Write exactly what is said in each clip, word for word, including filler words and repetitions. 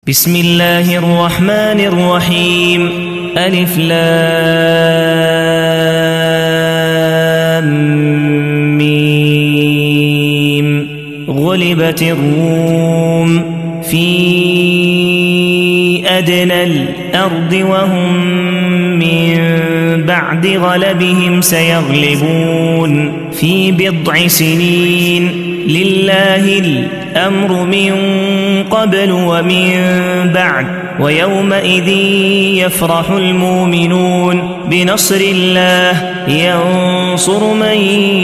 بسم الله الرحمن الرحيم ألف لام ميم غلبت الروم في أدنى الأرض وهم من بعد غلبهم سيغلبون في بضع سنين لله الأمر من قبل ومن بعد ويومئذ يفرح المؤمنون بنصر الله ينصر من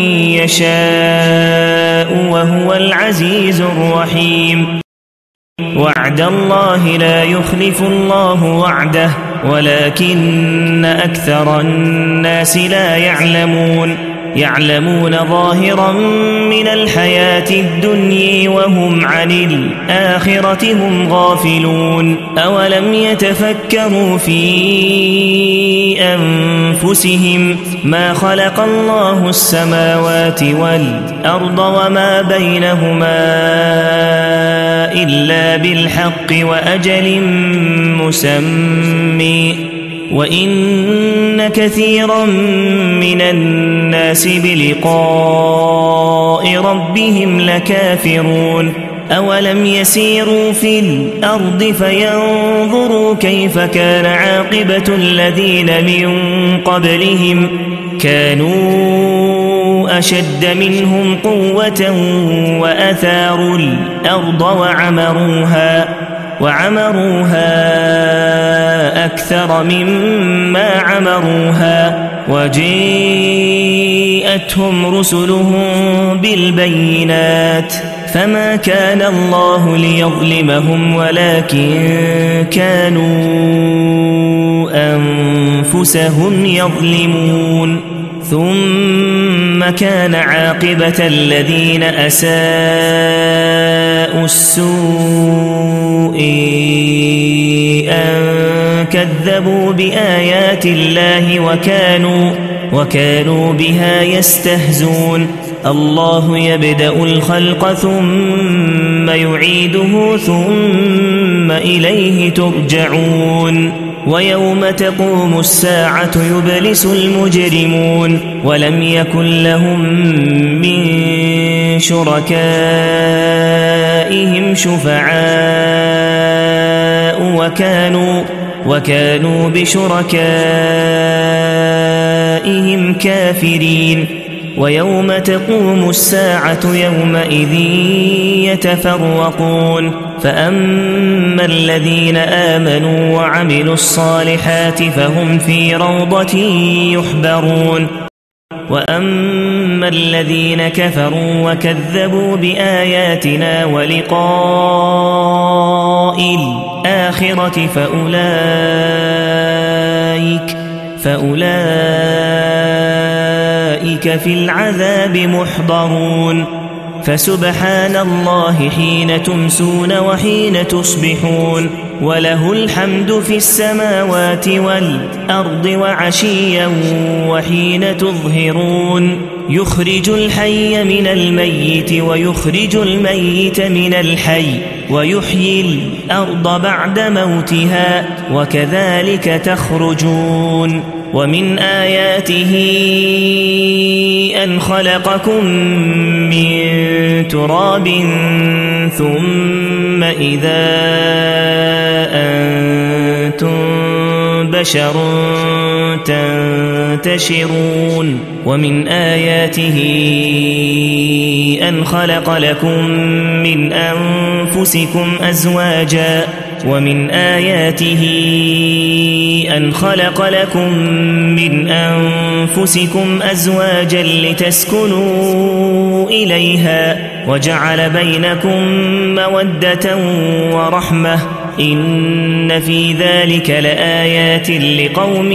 يشاء وهو العزيز الرحيم وعد الله لا يخلف الله وعده ولكن أكثر الناس لا يعلمون يعلمون ظاهرا من الحياة الدنيا وهم عن الآخرة هم غافلون أولم يتفكروا في أنفسهم ما خلق الله السماوات والأرض وما بينهما إلا بالحق وأجل مسمى وإن كثيرا من الناس بلقاء ربهم لكافرون أولم يسيروا في الأرض فينظروا كيف كان عاقبة الذين من قبلهم كانوا أشد منهم قوة وأثاروا الأرض وعمروها وعمروها أكثر مما عمروها وجاءتهم رسلهم بالبينات فما كان الله ليظلمهم ولكن كانوا أنفسهم يظلمون ثم كان عاقبة الذين أساءوا السوء أن كذبوا بآيات الله وكانوا وكانوا بها يستهزون الله يبدأ الخلق ثم يعيده ثم إليه ترجعون ويوم تقوم الساعة يبلس المجرمون ولم يكن لهم من شركائهم شفعاء وكانوا وكانوا بشركائهم كافرين ويوم تقوم الساعة يومئذ يتفرقون فأما الذين آمنوا وعملوا الصالحات فهم في روضة يحبرون وأما الذين كفروا وكذبوا بآياتنا ولقاء الآخرة فأولئك فأولئك في العذاب محضرون فسبحان الله حين تمسون وحين تصبحون وله الحمد في السماوات والأرض وعشيا وحين تظهرون يخرج الحي من الميت ويخرج الميت من الحي ويحيي الأرض بعد موتها وكذلك تخرجون ومن آياته أن خلقكم من تراب ثم إذا أنتم بشر تنتشرون ومن آياته أن خلق لكم من أنفسكم أزواجا ومن آياته أن خلق لكم من أنفسكم أزواجا لتسكنوا إليها وجعل بينكم مودة ورحمة إن في ذلك لآيات لقوم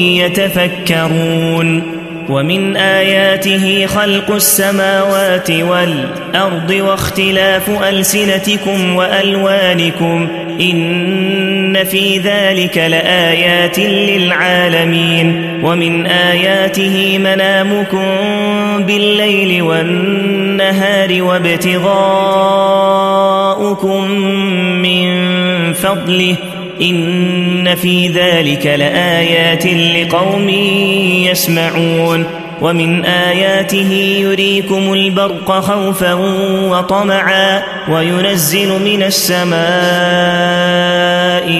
يتفكرون ومن آياته خلق السماوات والأرض واختلاف ألسنتكم وألوانكم إن في ذلك لآيات للعالمين ومن آياته منامكم بالليل والنهار وابتغاؤكم من فضله إن في ذلك لآيات لقوم يسمعون ومن آياته يريكم البرق خوفا وطمعا وينزل من السماء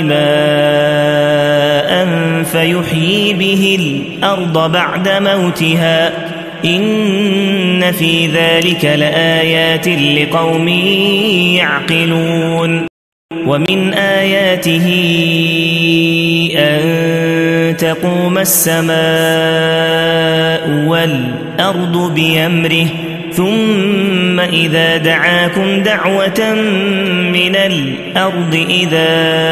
ماء فيحيي به الأرض بعد موتها إن في ذلك لآيات لقوم يعقلون ومن آياته أن تقوم السماء والأرض بأمره ثم إذا دعاكم دعوة من الأرض إذا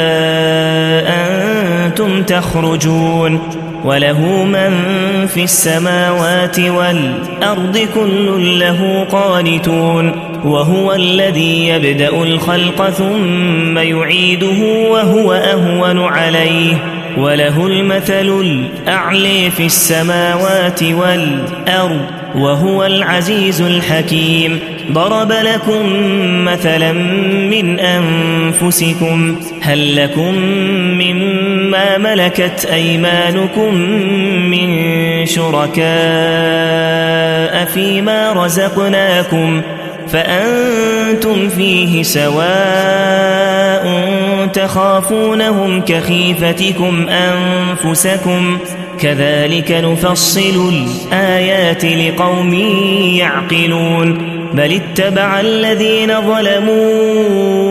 أنتم تخرجون وله من في السماوات والأرض كل له قانتون وهو الذي يبدأ الخلق ثم يعيده وهو أهون عليه وله المثل الأعلى في السماوات والأرض وهو العزيز الحكيم ضرب لكم مثلا من أنفسكم هل لكم مما ملكت أيمانكم من شركاء فيما رزقناكم فأنتم فيه سواء تخافونهم كخيفتكم أنفسكم كذلك نفصل الآيات لقوم يعقلون بل اتبع الذين ظلموا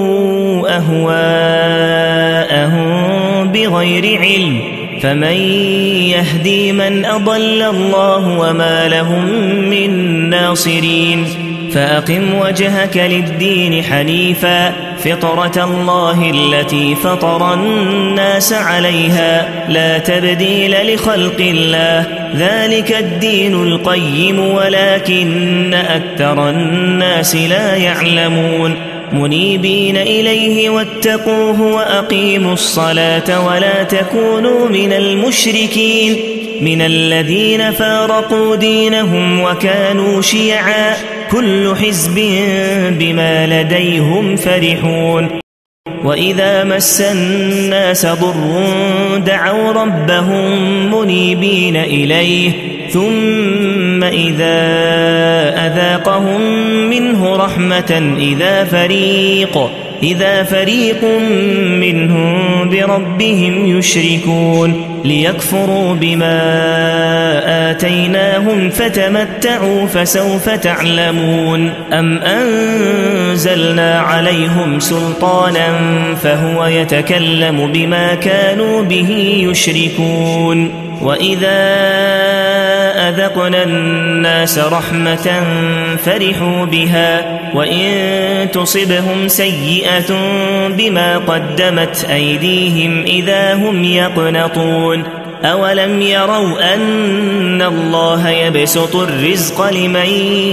أهواءهم بغير علم فمن يهدي من أضل الله وما لهم من ناصرين فأقم وجهك للدين حنيفا فطرة الله التي فطر الناس عليها لا تبديل لخلق الله ذلك الدين القيم ولكن أكثر الناس لا يعلمون منيبين إليه واتقوه وأقيموا الصلاة ولا تكونوا من المشركين من الذين فارقوا دينهم وكانوا شيعا كل حزب بما لديهم فرحون وإذا مس الناس ضر دعوا ربهم منيبين إليه ثم إذا أذاقهم منه رحمة إذا فريق إذا فريق منهم بربهم يشركون ليكفروا بما آتيناهم فتمتعوا فسوف تعلمون أم أنزلنا عليهم سلطانا فهو يتكلم بما كانوا به يشركون وإذا أذقنا الناس رحمة فرحوا بها وإن تصبهم سيئة بما قدمت أيديهم إذا هم يقنطون أولم يروا أن الله يبسط الرزق لمن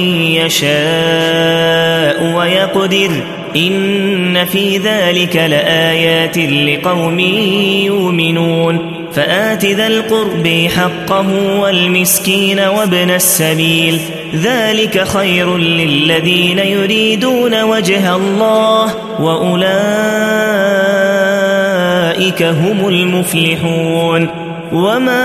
يشاء ويقدر إن في ذلك لآيات لقوم يؤمنون فآت ذا القرب حقه والمسكين وابن السبيل ذلك خير للذين يريدون وجه الله وأولئك هم المفلحون وما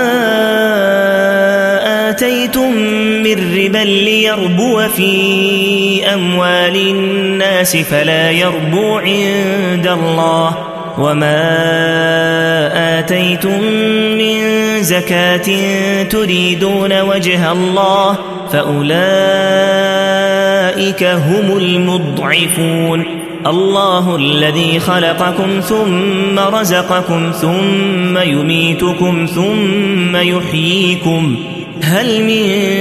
آتيتم من ربا ليربو في أموال الناس فلا يربو عند الله وما آتيتم من زكاة تريدون وجه الله فأولئك هم المضعفون الله الذي خلقكم ثم رزقكم ثم يميتكم ثم يحييكم هل من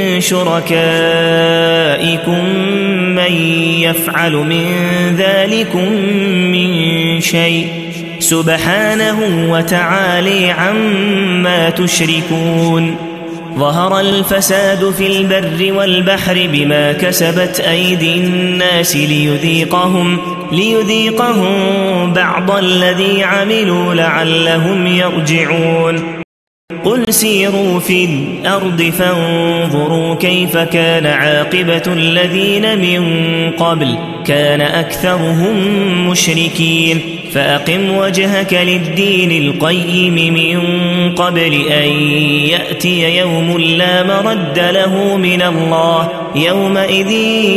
شركائكم من يفعل من ذلكم من شيء سبحانه وتعالى عما تشركون ظهر الفساد في البر والبحر بما كسبت أيدي الناس ليذيقهم ليذيقهم بعض الذي عملوا لعلهم يرجعون قل سيروا في الأرض فانظروا كيف كان عاقبة الذين من قبل كان أكثرهم مشركين فأقم وجهك للدين القيم من قبل أن يأتي يوم لا مرد له من الله يومئذ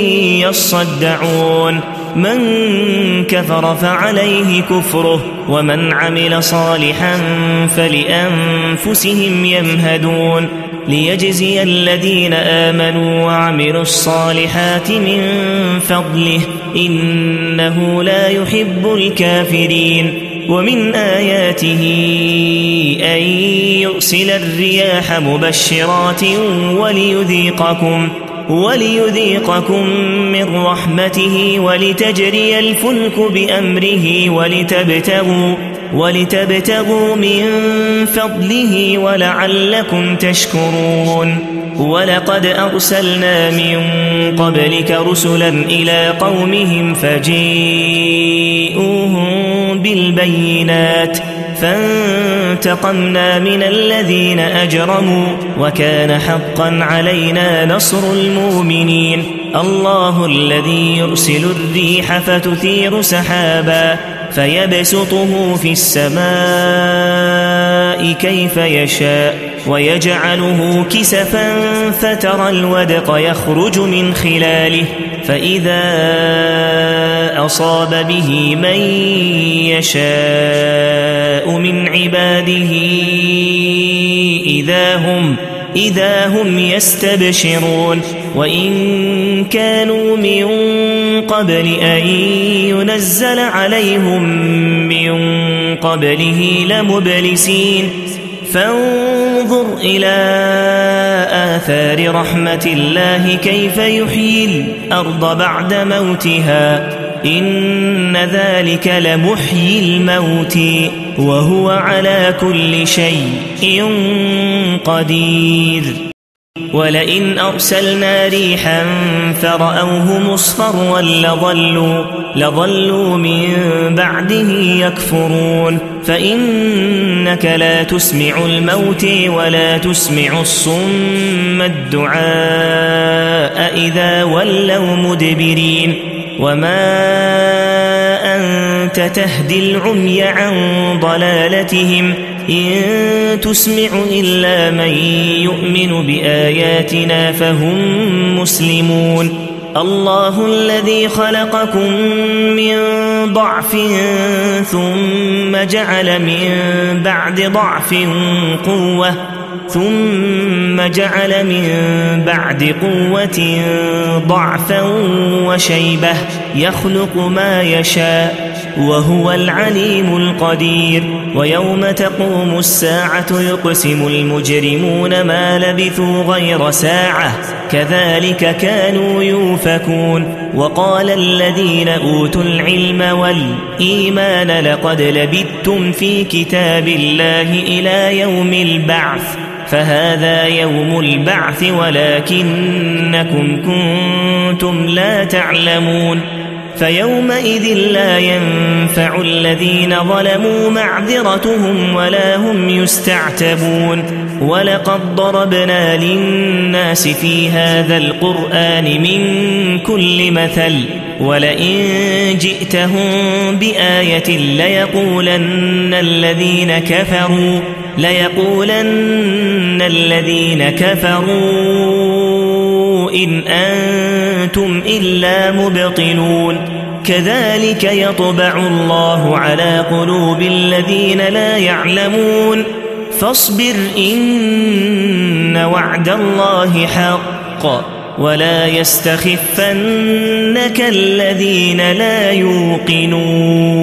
يصدعون من كفر فعليه كفره ومن عمل صالحا فلأنفسهم يمهدون ليجزي الذين آمنوا وعملوا الصالحات من فضله إنه لا يحب الكافرين ومن آياته أن يرسل الرياح مبشرات وليذيقكم وليذيقكم من رحمته ولتجري الفلك بأمره ولتبتغوا ولتبتغوا من فضله ولعلكم تشكرون ولقد أرسلنا من قبلك رسلا إلى قومهم فجيئوهم بالبينات فانتقمنا من الذين أجرموا وكان حقا علينا نصر المؤمنين الله الذي يرسل الريح فتثير سحابا فيبسطه في السماء كيف يشاء ويجعله كسفا فترى الودق يخرج من خلاله فإذا أصاب به من يشاء من عباده إذا هم إذا هم يستبشرون وإن كانوا من قبل أن ينزل عليهم من قبله لمبلسين فانظر إلى آثار رحمة الله كيف يحيي الأرض بعد موتها إن ذلك لمحيي الموت وهو على كل شيء قدير ولئن أرسلنا ريحا فرأوه مصفرا لظلوا, لظلوا من بعده يكفرون فإنك لا تسمع الموت ولا تسمع الصم الدعاء إذا ولوا مدبرين وما أنت تهدي العمي عن ضلالتهم إن تسمع إلا من يؤمن بآياتنا فهم مسلمون الله الذي خلقكم من ضعف ثم جعل من بعد ضعف قوة ثم جعل من بعد قوة ضعفا وشيبة يخلق ما يشاء وهو العليم القدير ويوم تقوم الساعة يقسم المجرمون ما لبثوا غير ساعة كذلك كانوا يؤفكون وقال الذين أوتوا العلم والإيمان لقد لبثتم في كتاب الله إلى يوم البعث فهذا يوم البعث ولكنكم كنتم لا تعلمون فيومئذ لا ينفع الذين ظلموا معذرتهم ولا هم يستعتبون ولقد ضربنا للناس في هذا القرآن من كل مثل ولئن جئتهم بآية ليقولن الذين كفروا ليقولن الذين كفروا إن أنتم إلا مبطلون كذلك يطبع الله على قلوب الذين لا يعلمون فاصبر إن وعد الله حق ولا يستخفنك الذين لا يوقنون